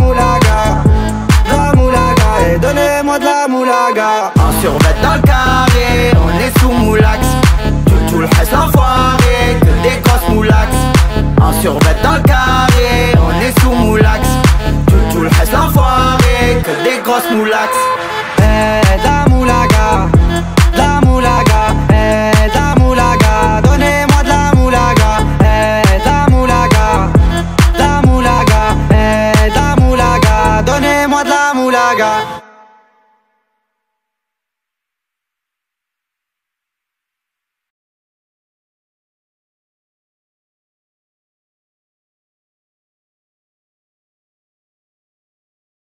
et donnez-moi de la moulaga. En survêt dans le carré, on est sous moulax. Tout le reste l'enfoiré, que des grosses moulax. En survêt dans le carré, on est sous moulax. Tout le reste l'enfoiré, que des grosses moulax.